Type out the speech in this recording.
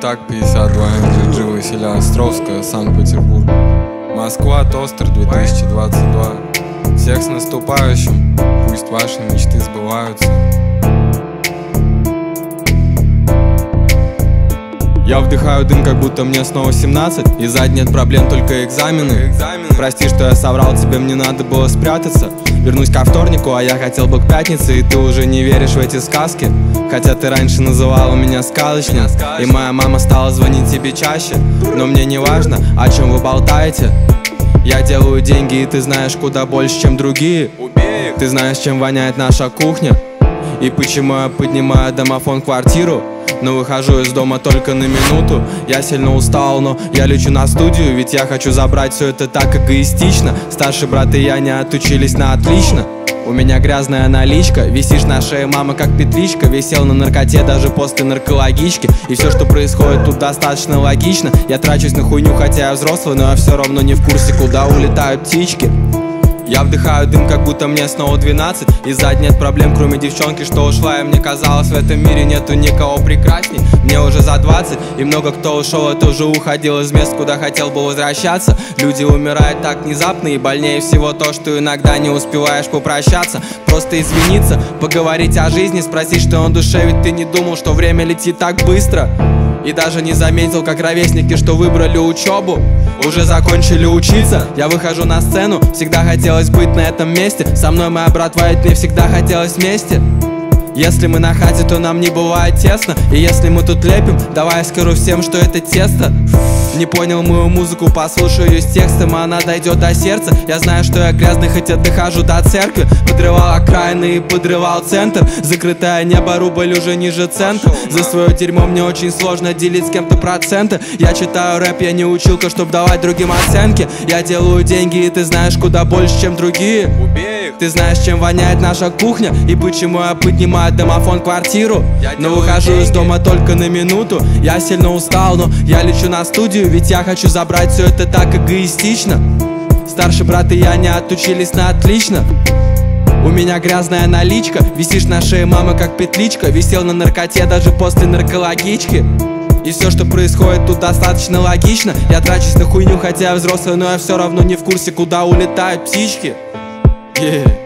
Так, 52 МГГ, Василия Островская, Санкт-Петербург. Москва, Тостер, 2022. Всех с наступающим, пусть ваши мечты сбываются. Я вдыхаю дым, как будто мне снова 17. И сзади нет проблем, только экзамены. Прости, что я соврал, тебе мне надо было спрятаться. Вернусь ко вторнику, а я хотел бы к пятнице. И ты уже не веришь в эти сказки, хотя ты раньше называла меня сказочной. И моя мама стала звонить тебе чаще. Но мне не важно, о чем вы болтаете. Я делаю деньги, и ты знаешь куда больше, чем другие. Ты знаешь, чем воняет наша кухня, и почему я поднимаю домофон в квартиру, но выхожу из дома только на минуту. Я сильно устал, но я лечу на студию, ведь я хочу забрать все это так эгоистично. Старший брат и я не отучились на отлично. У меня грязная наличка, висишь на шее, мама, как петличка. Висел на наркоте даже после наркологички. И все, что происходит тут, достаточно логично. Я трачусь на хуйню, хотя я взрослый, но я все равно не в курсе, куда улетают птички. Я вдыхаю дым, как будто мне снова 12. И сзади нет проблем, кроме девчонки, что ушла. И мне казалось, в этом мире нету никого прекрасней. Мне уже за 20, и много кто ушел, я тоже уходил из мест, куда хотел бы возвращаться. Люди умирают так внезапно, и больнее всего то, что иногда не успеваешь попрощаться. Просто извиниться, поговорить о жизни, спросить, что на душе, ведь ты не думал, что время летит так быстро. И даже не заметил, как ровесники, что выбрали учебу, уже закончили учиться. Я выхожу на сцену, всегда хотелось быть на этом месте. Со мной моя братва, ведь мне всегда хотелось вместе. Если мы на хате, то нам не бывает тесно. И если мы тут лепим, давай я скажу всем, что это тесто. Не понял мою музыку, послушаю ее с текстом, а она дойдет до сердца. Я знаю, что я грязный, хотя дохожу до церкви. Подрывал окраины и подрывал центр. Закрытое небо, рубль уже ниже цента. За свое дерьмо мне очень сложно делить с кем-то проценты. Я читаю рэп, я не училка, чтоб давать другим оценки. Я делаю деньги, и ты знаешь куда больше, чем другие. Ты знаешь, чем воняет наша кухня, и почему я поднимаю домофон в квартиру, но выхожу из дома только на минуту. Я сильно устал, но я лечу на студию, ведь я хочу забрать все это так эгоистично. Старший брат и я не отучились на отлично. У меня грязная наличка, висишь на шее, мама, как петличка. Висел на наркоте даже после наркологички. И все, что происходит тут, достаточно логично. Я трачусь на хуйню, хотя я взрослый, но я все равно не в курсе, куда улетают птички. Yeah.